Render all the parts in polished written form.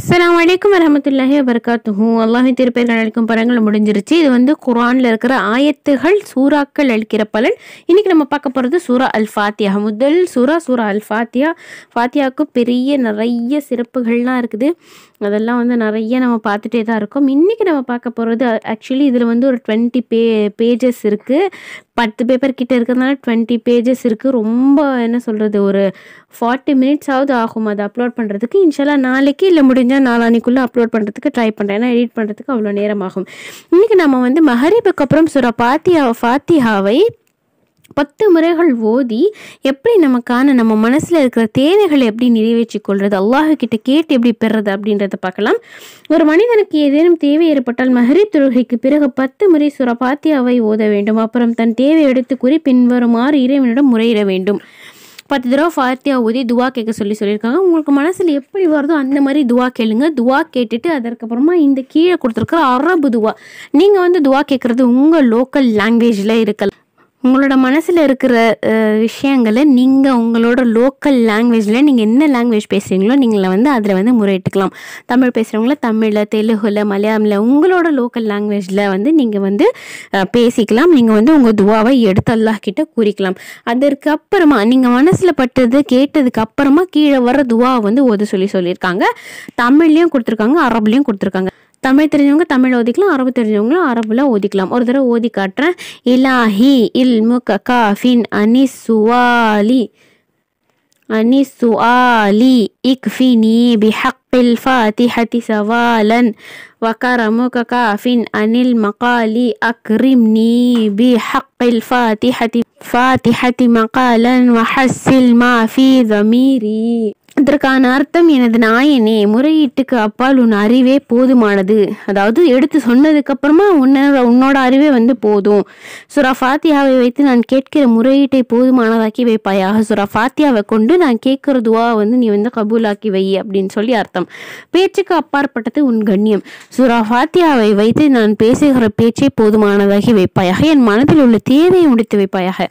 அஸ்ஸலாமு அலைக்கும் வரஹ்மத்துல்லாஹி வபரகாத்துஹு. அல்லாஹ்வின் திருப்பெயர்கள் அளிக்கும் பலன்கள் முடிஞ்சிருச்சு. இது வந்து குர்ஆன்ல இருக்கிற ஆயத்துகள் சூறாக்கள் அளிக்கிற பலன். இன்னைக்கு நம்ம பார்க்க போகிறது சூரா அல் ஃபாத்திஹா. முதல் சூரா அல் ஃபாத்திஹா. ஃபாத்திஹாவுக்கு பெரிய நிறைய சிறப்புகள்லாம் இருக்குது. அதெல்லாம் வந்து நிறைய நம்ம பார்த்துட்டே தான் இருக்கோம். இன்றைக்கி நம்ம பார்க்க போகிறது ஆக்சுவலி இதில் வந்து ஒரு 20 பேஜஸ் இருக்குது. 10 பேப்பர் கிட்ட இருக்கிறதுனால 20 பேஜஸ் இருக்குது. ரொம்ப என்ன சொல்கிறது, ஒரு 40 மினிட்ஸ் ஆகுது ஆகும் அதை அப்லோட் பண்ணுறதுக்கு. இன்ஷால்லா நாளைக்கு இல்லை முடிஞ்சால் நாளானிக்குள்ளே அப்லோட் பண்ணுறதுக்கு ட்ரை பண்ணுறேன். ஏன்னா எடிட் பண்ணுறதுக்கு அவ்வளோ நேரம் ஆகும். இன்றைக்கி நம்ம வந்து மகரிபுக்கு அப்புறம் சூரா ஃபாத்திஹாவை 10 முறைகள் ஓதி எப்படி நம்ம மனசில் இருக்கிற தேவைகளை எப்படி நிறைவேற்றி கொள்வது, அல்லாஹ் கிட்ட கேட்டு எப்படி பெறுறது அப்படின்றத பார்க்கலாம். ஒரு மனிதனுக்கு ஏதேனும் தேவை ஏற்பட்டால் மஹரிப் தொழுகைக்கு பிறகு 10 முறை சூரா ஃபாத்திஹாவை ஓத வேண்டும். அப்புறம் தன் தேவை எடுத்து கூறி பின்வருமாறு இறைவனிடம் முறையிட வேண்டும். 10 தடவை ஃபாத்திஹா ஓதி துவா கேட்க சொல்லியிருக்காங்க. உங்களுக்கு மனசில் எப்படி வருதோ அந்த மாதிரி துவா கேளுங்க. துவா கேட்டுட்டு அதற்கப்புறமா இந்த கீழே கொடுத்துருக்குற அரபு துவா, நீங்கள் வந்து துவா கேட்குறது உங்கள் லோக்கல் லாங்குவேஜில் இருக்கலாம். உங்களோட மனசில் இருக்கிற விஷயங்களை நீங்கள் உங்களோட லோக்கல் லாங்குவேஜில் நீங்கள் என்ன லாங்குவேஜ் பேசுகிறீங்களோ நீங்கள் வந்து அதில் வந்து முறையிட்டுக்கலாம். தமிழ் பேசுகிறவங்கள தமிழில், தெலுங்குல, மலையாளமில் உங்களோட லோக்கல் லாங்குவேஜில் வந்து நீங்கள் வந்து பேசிக்கலாம். நீங்கள் வந்து உங்கள் துவாவை எடுத்து அல்லாஹ் கிட்ட கூறிக்கலாம். அதற்கு அப்புறமா நீங்கள் மனசில் பட்டது கேட்டதுக்கு அப்புறமா கீழே வர துவாவை வந்து ஓத சொல்லியிருக்காங்க. தமிழ்லையும் கொடுத்துருக்காங்க, அரபுலையும் கொடுத்துருக்காங்க. தமிழ் தெரிஞ்சவங்க தமிழ் ஓதிக்கலாம், அரபு தெரிஞ்சவங்களும் அரபுல ஓதிக்கலாம். ஒரு தடவை ஓதி காட்டுறேன். இலாஹி இல்முக காஃபின் அனிசுஆலி இக்ஃபினி பிஹக்கில் ஃபாத்திஹதி சவாலன் வகரமுக காஃபின் அனில் மகாலி அக்ரிம்னி பிஹக்கில் ஃபாத்திஹதி மகாலன் வஹஸ்ஸில் மாஃபி தமீரி. அதற்கான அர்த்தம், எனது நாயனே, முறையீட்டுக்கு அப்பால் உன் அறிவே போதுமானது. அதாவது எடுத்து சொன்னதுக்கு அப்புறமா உன்னோட அறிவே வந்து போதும். சூரா ஃபாத்திஹாவை வைத்து நான் கேட்கிற முறையீட்டை போதுமானதாக்கி வைப்பாயாக. சூரா ஃபாத்திஹாவை கொண்டு நான் கேட்கிற துவா வந்து நீ வந்து கபூலாக்கி வை அப்படின்னு சொல்லி அர்த்தம். பேச்சுக்கு அப்பாற்பட்டது உன் கண்ணியம். சூரா ஃபாத்திஹாவை வைத்து நான் பேசுகிற பேச்சை போதுமானதாகி வைப்பாயாக. என் மனதில் உள்ள தேவையை முடித்து வைப்பாயாக.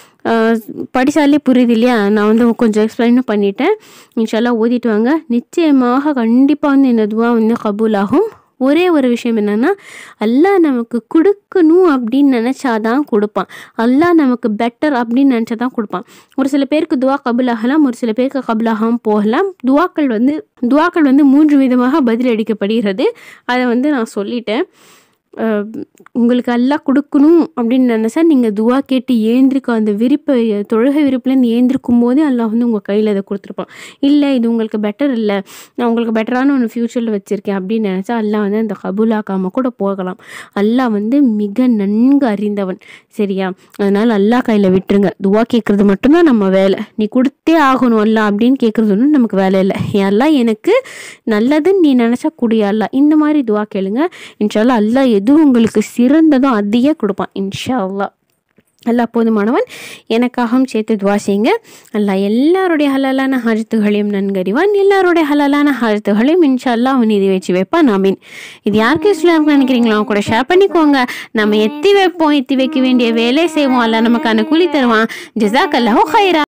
படித்தாலே புரியுது இல்லையா? நான் வந்து கொஞ்சம் எக்ஸ்பிளைனும் பண்ணிட்டேன். இன்ஷால்லா ஓதிட்டு வாங்க. நிச்சயமாக கண்டிப்பாக வந்து இந்த துவா வந்து கபூலாகும். ஒரே ஒரு விஷயம் என்னென்னா, அல்லாஹ் நமக்கு கொடுக்கணும் அப்படின்னு நினச்சாதான் கொடுப்பான். அல்லாஹ் நமக்கு பெட்டர் அப்படின்னு நினச்சாதான் கொடுப்பான். ஒரு சில பேருக்கு துவா கபூலாகலாம், ஒரு சில பேருக்கு கபூலாகாமல் போகலாம். துவாக்கள் வந்து 3 விதமாக பதிலளிக்கப்படுகிறது. அதை வந்து நான் சொல்லிட்டேன். உங்களுக்கு அல்லாஹ் கொடுக்கணும் அப்படின்னு நினச்சா நீங்கள் துவா கேட்டு ஏந்திருக்க அந்த தொழுகை விருப்பிலேருந்து ஏந்திருக்கும் போதே அல்லாஹ் வந்து உங்கள் கையில் அதை கொடுத்துருப்பான். இல்லை இது உங்களுக்கு பெட்டர் இல்லை, நான் உங்களுக்கு பெட்டரான ஒன்று ஃப்யூச்சரில் வச்சுருக்கேன் அப்படின்னு நினச்சா அல்லாஹ் வந்து அந்த கபூலாக்காமல் கூட போகலாம். அல்லாஹ் வந்து மிக நன்கு அறிந்தவன், சரியா? அதனால் அல்லாஹ் கையில் விட்டுருங்க. துவா கேட்குறது மட்டும்தான் நம்ம வேலை. நீ கொடுத்தே ஆகணும் அல்லாஹ் அப்படின்னு கேட்குறது ஒன்றும் நமக்கு வேலை இல்லை. அல்லாஹ் எனக்கு நல்லதுன்னு நீ நினச்சா கூடிய அல்லாஹ் இந்த மாதிரி துவா கேளுங்க. இன்ஷால்லா அல்லாஹ் எது உங்களுக்கு சிறந்ததும் அதையே கொடுப்பான். இன்ஷா அல்லாஹ். அல்லாஹ் போதுமானவன். எனக்காகவும் சேர்த்து துவா செய்யுங்க. அல்லாஹ் எல்லாருடைய ஹலாலான ஹாஜத்துகளையும் நன்கறிவான். எல்லாருடைய ஹலாலான ஹாஜத்துகளையும் இன்ஷா அல்லாஹ் அவன் நிறைவேற்றி வைப்பான். ஆமீன். இது யாருக்கு இஸ்லாமுக்கு நினைக்கிறீங்களோ அவங்க கூட ஷேர் பண்ணிக்கோங்க. நம்ம எத்தி வைக்க வேண்டிய வேலையை செய்வோம். அல்லாஹ் நமக்கான கூலி தருவான். ஜஸாக்கல்லாஹு ஹைரா.